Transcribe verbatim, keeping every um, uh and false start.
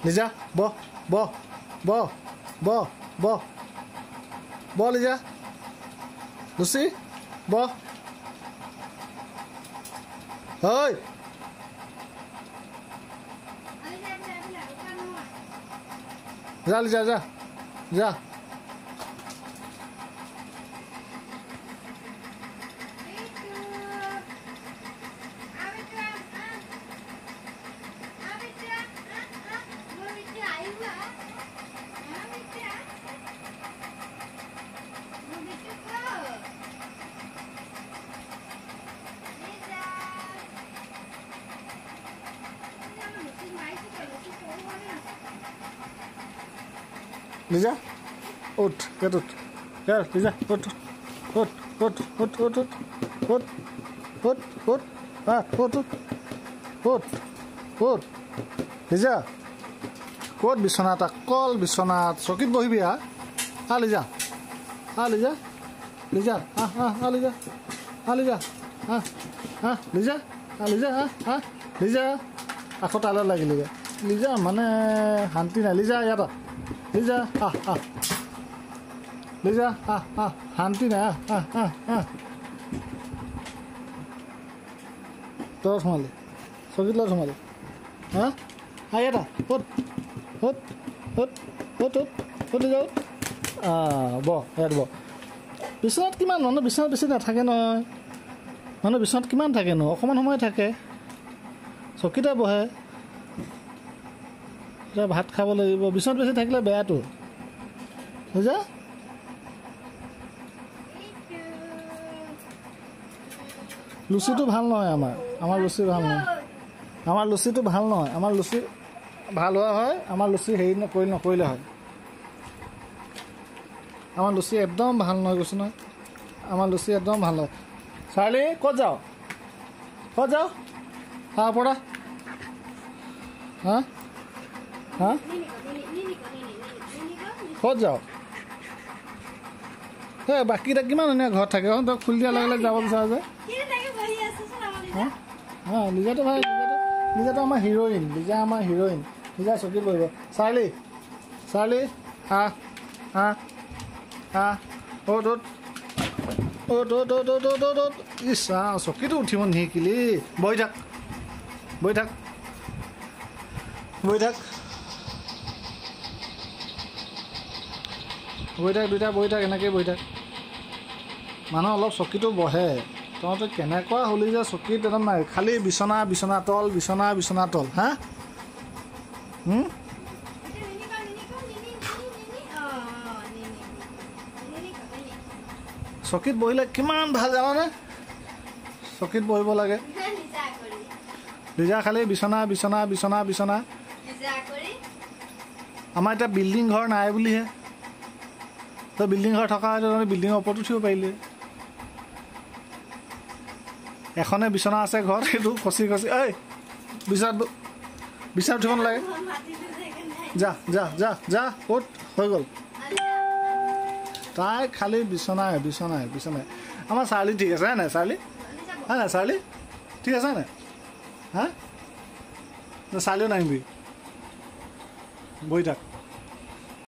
লিজা ব ব ব ব ব ব লিজা লুচি ব ঐ যা লিজা যা যা লিজা উঠ কেট উঠ ইয়াৰ লিজা উঠ উঠ উঠ উঠ উঠ উঠ উঠ উঠ উঠ হা উঠ উঠ উঠ উঠ লিজা ক'ত বিচনাত অকল বিচনাত চকীত বহিবি হা হা লিজা হা লিজা লিজা হা হা হা লিজা হা লিজা হা হা লিজা হা লিজা হা হা লিজা আকৌ তালত লাগিলেগৈ লিজা মানে শান্তি নাই লিজা ইয়াত লিজা আহ আহ লিজা আহ আহ শান্তি নাই আহ আহ আহ আহ তই সোমালি চকীত লগত সোমালি হা আহ ইয়াত ক'ত ক'ত ক'ত ক'ত ক'ত ক'ত লিজা অঁ ব ইয়াত ব বিচনাত কিমান মানুহ বিচনাত বেছি নাথাকে নহয় মানুহ বিচনাত কিমান থাকেনো অকণমান সময় থাকে চকীতে বহে এতিয়া ভাত খাব লাগিব বিচনাত বেছি থাকিলে বেয়াটো বুজা লুচিটো ভাল নহয় আমাৰ আমাৰ লুচি ভাল নহয় আমাৰ লুচিটো ভাল নহয় আমাৰ লুচি ভাল হোৱা হয় আমাৰ লুচি হেৰি নকৰিলে নকৰিলে হয় আমাৰ লুচি একদম ভাল নহয় কৈছোঁ নহয় আমাৰ লুচি একদম ভাল নহয় চাৰ্লি ক'ত যাওঁ ক'ত যাওঁ হা পৰা হা হা ক'ত যাওঁ এই বাকীকেইটা কিমান ধুনীয়া ঘৰত থাকে তই খুলি দিয়াৰ লগে লগে যাব বিচাৰ যে হা লিজাটো ভাল লিজাটো লিজাটো আমাৰ হিৰ'ইন লিজা আমাৰ হিৰ'ইন লিজা চকীত বহিব চাৰ্লি চাৰ্লি আহ আহ আহ অ'ত অ'ত অ'ত অ'ত অ'ত অ'ত অ'ত অ'ত ইছ আহ চকীটো উঠিব নিশিকিলি বহি থাক বহি থাক বহি থাক বহি থাক দুইটা বহি থাক এনেকৈ বহি থাক মানুহ অলপ চকীটো বহে তহঁতে কেনেকুৱা হ'লি যে চকীত একদম নাই খালি বিচনা বিচনা তল বিচনা বিচনা তল হা চকীত বহিলে কিমান ভাল জানানে চকীত বহিব লাগে লিজা খালি বিচনা বিচনা বিচনা বিচনা আমাৰ এতিয়া বিল্ডিং ঘৰ নাই বুলিহে তই বিল্ডিং ঘৰ থকা হয়তো বিল্ডিঙৰ ওপৰত উঠিব পাৰিলি এখনে বিচনা আছে ঘৰত সেইটো খচি খচি ঐ বিচনাত বিচনাত উঠিব নালাগে যা যা যা যা ক'ত হৈ গ'ল তাই খালি বিচনাই বিচনাই বিচনাই আমাৰ চাৰ্লি ঠিক আছে নাই চাৰ্লি হা নাই চাৰ্লি ঠিক আছে নাই হা চাৰ্লিও নাহিবি বহি থাক